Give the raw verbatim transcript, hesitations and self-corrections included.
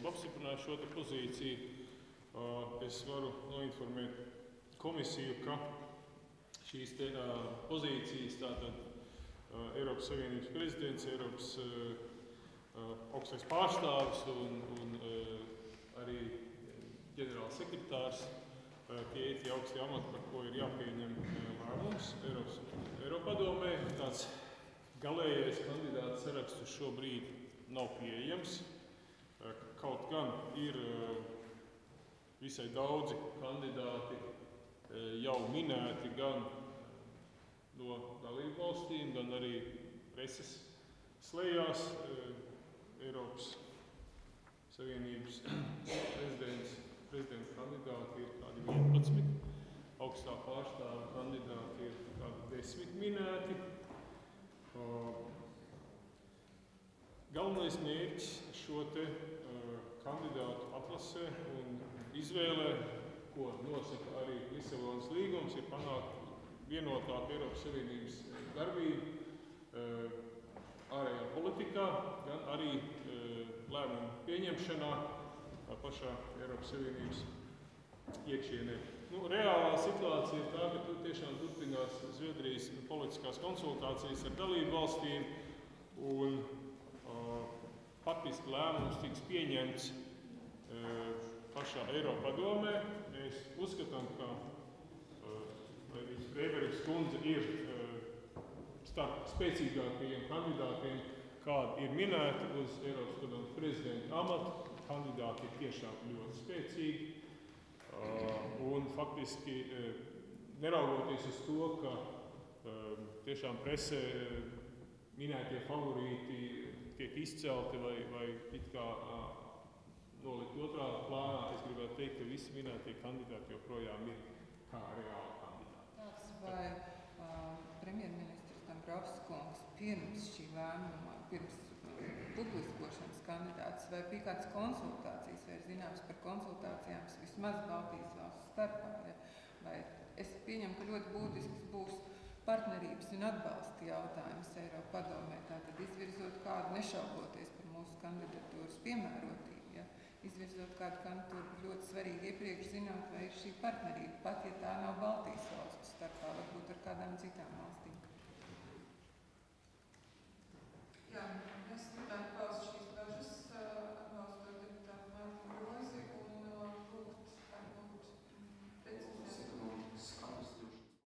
apstiprinājuši šo te pozīciju. Es varu noinformēt komisiju, ka šīs te pozīcijas, tātad Eiropas Savienības prezidents, Eiropas augstais pārstāvis un, un arī ģenerāls sekretārs, tie ir tie augstie amati, par ko ir jāpieņem lēmums Eiropas Eiropadomē. Tāds galējais kandidāts saraksts šobrīd nav pieejams. Kaut gan ir visai daudzi kandidāti jau minēti gan no dalību valstīm, gan arī preses slēgās. Eiropas Savienības prezidents, prezidenta kandidāti ir kādi vienpadsmit, augstā pārstāvja kandidāti ir kādi desmit minēti. Galvenais mērķis šo te kandidātu atlasē un izvēlē, ko nosaka arī Lisabonas līgums, ir panākt vienotāku Eiropas Savienības darbību ārējā politikā, gan arī lēmumu pieņemšanā pašā Eiropas Savienības iekšienē. Nu, reālā situācija ir tā, ka tur tiešām turpinās Zviedrijas politiskās konsultācijas ar dalību valstīm, un uh, faktiski lēmums tiks pieņemts uh, pašā Eiropadomē. Mēs uzskatām, ka uh, Freibergas kundze ir uh, starp spēcīgākajiem kandidātiem, kādi ir minēti uz Eiropas padomes prezidenta amatu. Kandidāti ir tiešām ļoti spēcīgi. Un faktiski, neraugoties uz to, ka tiešām presē minētie favorīti tiek izcelti vai, vai it kā nolikt otrā plānā, es gribētu teikt, ka visi minētie kandidāti joprojām ir kā reāli kandidāti. Tāds vai uh, premjerministrs Dombrovskis kungs pirms šī lēmuma, pirms publiskošanas kandidāts, vai bija kādas konsultācijas, vai ir zināms par konsultācijām vismaz Baltijas valstu starpā? Ja? Vai es pieņemu, ka ļoti būtisks būs partnerības un atbalsta jautājums Eiropadomē, tātad izvirzot kādu, nešauboties par mūsu kandidatūras piemērotību, ja? Izvirzot kādu kandidatūru ļoti svarīgi iepriekš zināt, vai ir šī partnerība, pat ja tā nav Baltijas valstu starpā, varbūt ar kādām citām valstīm.